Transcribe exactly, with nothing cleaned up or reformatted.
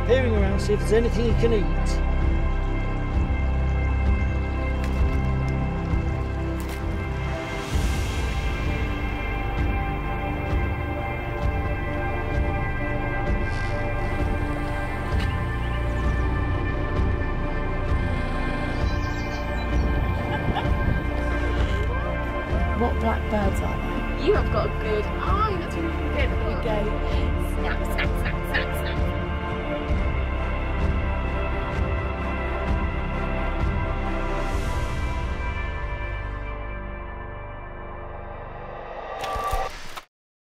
peering around, see if there's anything he can eat. What black birds are they? You have got a good eye. That's really good. Here we go. Snap, snap, snap, snap, snap.